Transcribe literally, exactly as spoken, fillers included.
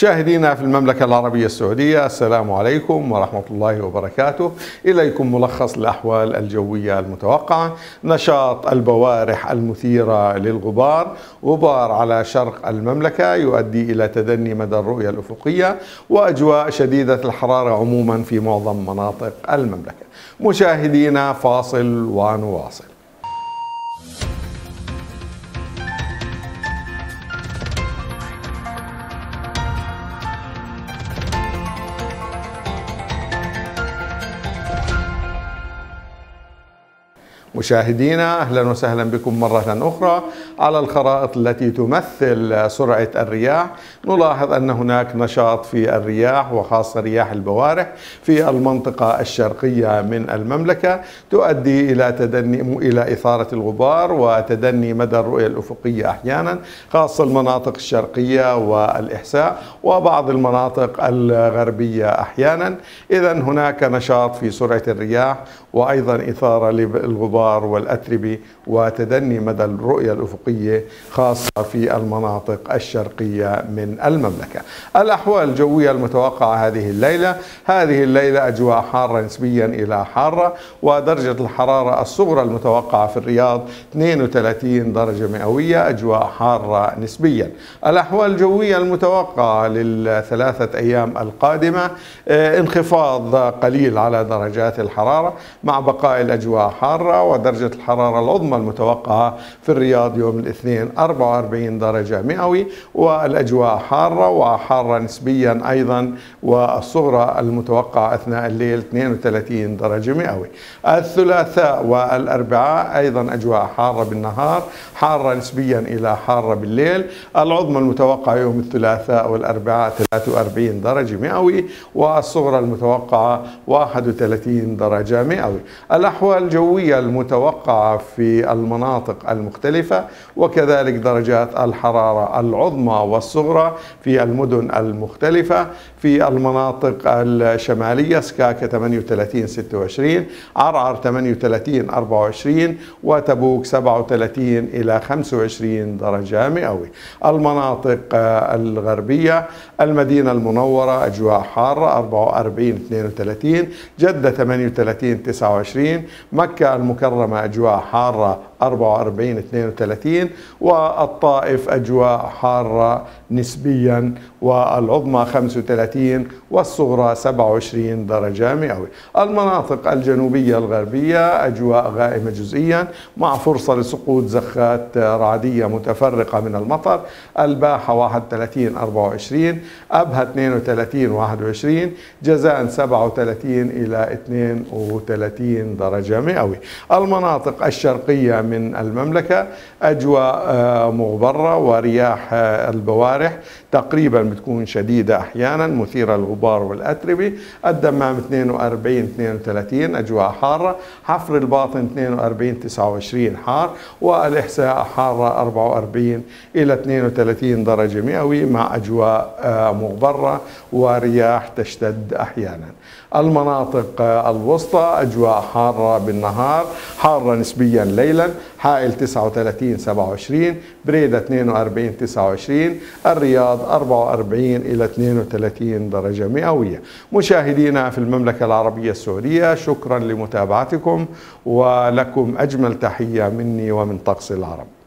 مشاهدينا في المملكة العربية السعودية، السلام عليكم ورحمة الله وبركاته. إليكم ملخص الأحوال الجوية المتوقعة. نشاط البوارح المثيرة للغبار، غبار على شرق المملكة يؤدي إلى تدني مدى الرؤية الأفقية، وأجواء شديدة الحرارة عموما في معظم مناطق المملكة. مشاهدينا فاصل ونواصل. مشاهدينا أهلا وسهلا بكم مرة أخرى على الخرائط التي تمثل سرعة الرياح. نلاحظ أن هناك نشاط في الرياح وخاصة رياح البوارح في المنطقة الشرقية من المملكة، تؤدي إلى تدني إلى إثارة الغبار وتدني مدى الرؤية الأفقية أحيانا، خاصة المناطق الشرقية والإحساء وبعض المناطق الغربية أحيانا. إذن هناك نشاط في سرعة الرياح وأيضا إثارة للغبار والأتربة وتدني مدى الرؤية الأفقية خاصة في المناطق الشرقية من المملكة. الأحوال الجوية المتوقعة هذه الليلة هذه الليلة أجواء حارة نسبيا إلى حارة، ودرجة الحرارة الصغرى المتوقعة في الرياض اثنين وثلاثين درجة مئوية، أجواء حارة نسبيا. الأحوال الجوية المتوقعة للثلاثة أيام القادمة انخفاض قليل على درجات الحرارة مع بقاء الأجواء حارة، ودرجة الحرارة العظمى المتوقعة في الرياض يوم الاثنين أربعة وأربعين درجة مئوي، والأجواء حارة وحارة نسبيا أيضا، والصغرى المتوقعة أثناء الليل اثنين وثلاثين درجة مئوي. الثلاثاء والأربعاء أيضا أجواء حارة بالنهار، حارة نسبيا إلى حارة بالليل. العظمى المتوقعة يوم الثلاثاء والأربعاء ثلاثة وأربعين درجة مئوي، والصغرى المتوقعة واحد وثلاثين درجة مئوي. الأحوال الجوية المتوقعة في المناطق المختلفة، وكذلك درجات الحرارة العظمى والصغرى في المدن المختلفة. في المناطق الشمالية سكاكا ثمانية وثلاثين ستة وعشرين، عرعر ثمانية وثلاثين أربعة وعشرين، وتبوك سبعة وثلاثين إلى خمسة وعشرين درجة مئوي. المناطق الغربية المدينة المنورة أجواء حارة أربعة وأربعين اثنين وثلاثين، جدة ثمانية وثلاثين تسعة وعشرين، مكة المكرمة أجواء حارة أربعة وأربعين اثنين وثلاثين، والطائف أجواء حارة نسبيا، والعظمى خمسة وثلاثين والصغرى سبعة وعشرين درجة مئوي. المناطق الجنوبية الغربية أجواء غائمة جزئيا مع فرصة لسقوط زخات رعدية متفرقة من المطر. الباحة واحد وثلاثين أربعة وعشرين، أبها اثنين وثلاثين واحد وعشرين، جازان سبعة وثلاثين إلى اثنين وثلاثين درجة مئوي. المناطق الشرقية من المملكة أجواء مغبرة ورياح البوارح تقريبا بتكون شديدة أحيانا مثيرة للغبار والأتربة. الدمام اثنين وأربعين اثنين وثلاثين أجواء حارة، حفر الباطن اثنين وأربعين تسعة وعشرين حار، والإحساء حارة أربعة وأربعين إلى اثنين وثلاثين درجة مئوي مع أجواء مغبرة ورياح تشتد أحيانا. المناطق الوسطى أجواء حارة بالنهار، حارة نسبيا ليلا، حائل تسعة وثلاثين سبعة وعشرين، بريدة اثنين وأربعين تسعة وعشرين، الرياض أربعة وأربعين إلى اثنين وثلاثين درجة مئوية. مشاهدينا في المملكة العربية السعودية، شكرا لمتابعتكم، ولكم أجمل تحية مني ومن طقس العرب.